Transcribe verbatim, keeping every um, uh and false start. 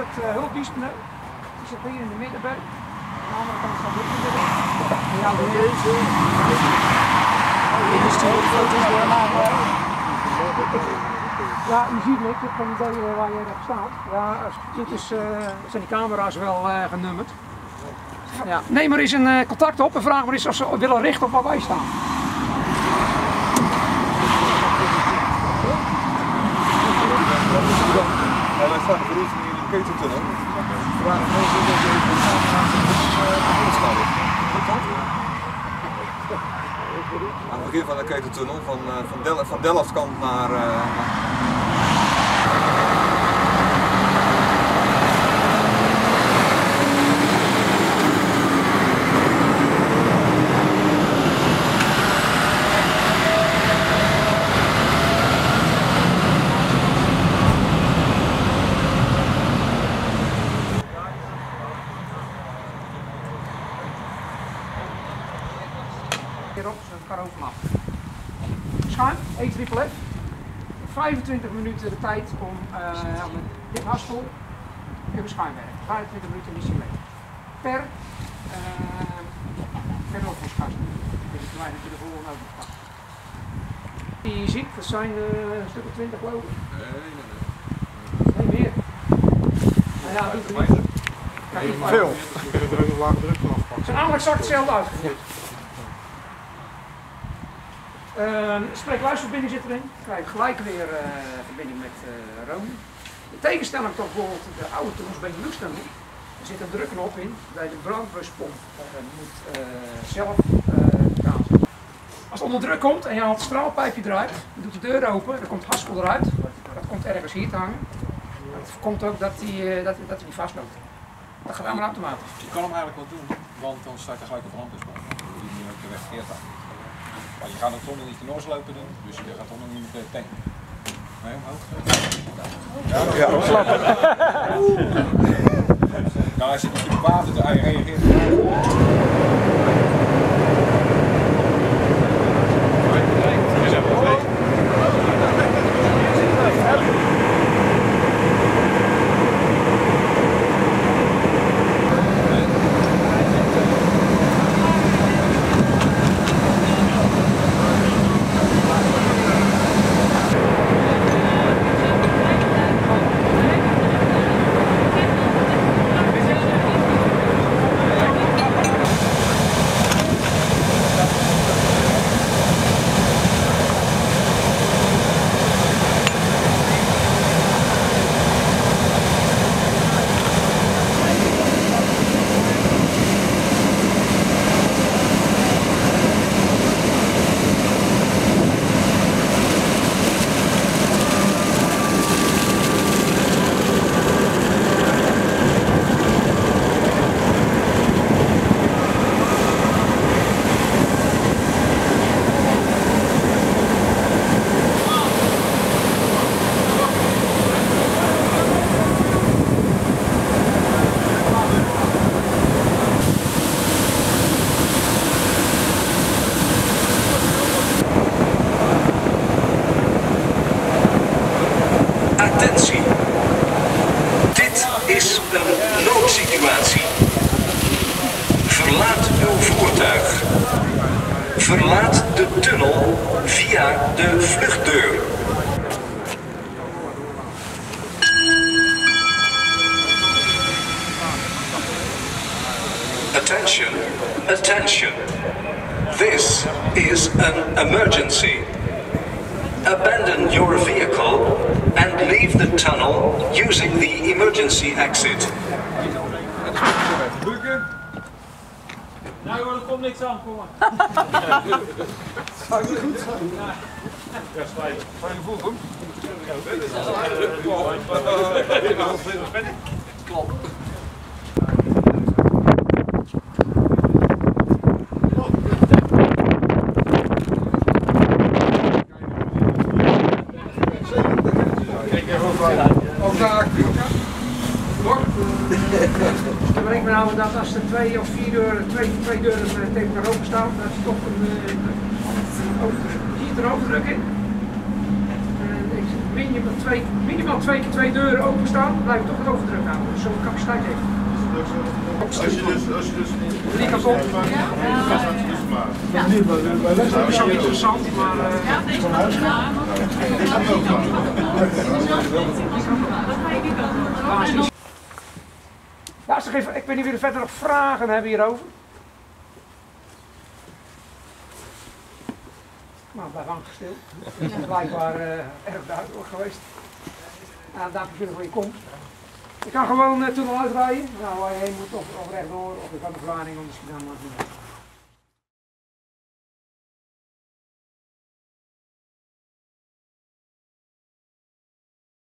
het uh, hulpdienst, die zit hier in de middenberg. Aan de andere kant staat ook in de middenberg. Ja, deze. Dit is de foto's doormaken. Ja, u ziet niks, ik heb geen idee waar jij daar staat. Ja, dit is, uh, zijn die camera's wel uh, genummerd. Ja. Neem maar eens een uh, contact op en vraag maar eens of ze willen richten op waar wij staan. Ja, wij staan voor in de keteltunnel. Vraag mensen of je even samen aan het begin van de keteltunnel, van, van, Del van Delfts kant naar... Uh, Hierop, zodat het elkaar overlapt. Schuim, E triple F. vijfentwintig minuten de tijd om uh, met dit haspel in mijn schuimwerk. vijfentwintig minuten is hij leeg. Per uh, per overschast. Dus ik weinig de volgende overschast. Die je ziet, dat zijn uh, een stuk of twintig geloof ik. nee, nee, nee. Nee, meer. Nou ja, doe het niet. Veel. We kunnen er ook nog lage druk van afpakken. Ze zijn eigenlijk exact hetzelfde uitgevoerd. Uh, spreek-luisterverbinding zit erin. Dan krijg je gelijk weer uh, verbinding met uh, Rome. De tegenstelling tot bijvoorbeeld de oude Toons Benelux-tunnel. Er zit een drukknop in bij de brandbuspomp. Uh, moet uh, zelf uh, Als het onder druk komt en je haalt het straalpijpje eruit, je doet de deur open, dan komt het haspel eruit. Dat komt ergens hier te hangen. Dat voorkomt ook dat hij uh, dat, dat niet vastloopt. Dat gaat allemaal automatisch. Je kan hem eigenlijk wel doen, want dan staat er gelijk op brandbuspomp. Die moet ook de weg verkeerd aan. Maar je gaat het toch niet in oorslopen doen, dus je gaat toch nog niet met de tank. Nee, omhoog. Ja, ja, slapen. Nou, hij zit niet op water, hij reageert. Attentie! Dit is een noodsituatie. Verlaat uw voertuig. Verlaat de tunnel via de vluchtdeur. Attention, attention. This is an emergency. Abandon your vehicle and leave the tunnel using the emergency exit. Nou hoor, er komt niks aan, kom maar. Ga je goed? Ja, fijn. Fijn gevoel, hoor. Klopt. Ook daar actief. Dan bedenk me nou dat als er twee of vier deuren, twee, twee deuren tegen elkaar open staan, dat is toch een uh, overdruk. Zie je er overdruk in? En ik zit min je hebt twee, minimaal twee keer twee deuren openstaan, dan blijf je toch het overdruk aan. Dus zo'n capaciteit heeft. Als je dus, als je dus Drie kant op. ja. Dat is zo interessant, maar... Uh, ja, deze kant is klaar. Ja, als er geen, ik weet niet of jullie verder nog vragen hebben hierover. Nou, blijf hangen stil. Dat is blijkbaar uh, erg duidelijk geweest. Nou, dank jullie voor je komst. Je kan gewoon uh, tunnel uitrijden, nou, waar je heen moet, of, of rechtdoor, of je kan de verklaring anders gedaan maken.